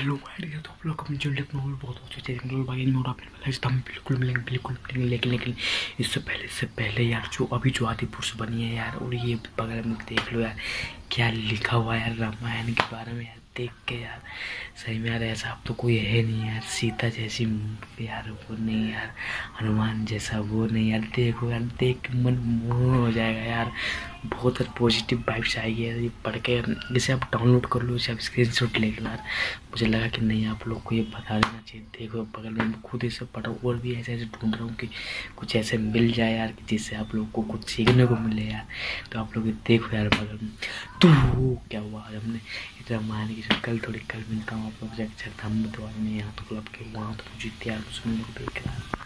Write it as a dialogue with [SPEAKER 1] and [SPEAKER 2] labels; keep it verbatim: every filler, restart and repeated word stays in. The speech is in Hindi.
[SPEAKER 1] हेलो भाई, तो आप लोग अपने जो लिख में बहुत अच्छे अच्छे भाई नहीं हो रहा है, हम बिल्कुल मिलेंगे बिल्कुल मिलेंगे। लेकिन लेकिन इससे पहले इससे पहले यार जो अभी जो आदिपुर से बनी है यार, और ये बगल में देख लो यार क्या लिखा हुआ है यार रामायण के बारे में यार। देख के यार सही में यार ऐसा अब तो कोई है नहीं यार, सीता जैसी यार वो नहीं यार, हनुमान जैसा वो नहीं यार। देखो यार देख के मन मोह हो जाएगा यार, बहुत पॉजिटिव वाइब्स आएगी यार ये पढ़ के। जैसे आप डाउनलोड कर लो, इसे आप स्क्रीन शॉट ले लो यार। मुझे लगा कि नहीं आप लोग को ये बता देना चाहिए। देखो बगल में खुद इसे पढ़ा, और भी ऐसे ऐसे ढूंढ रहा हूँ कि कुछ ऐसे मिल जाए यार कि जिससे आप लोग को कुछ सीखने को मिले यार। तो आप लोग देखो यार बगल में तो क्या हुआ आज हमने इतना मान की कल थोड़ी कल मिलता हूँ आप लोग से। अच्छा था हम तो आज मैं यहाँ तो क्लब के वहाँ तो मुझे तैयार उसमें देख रहा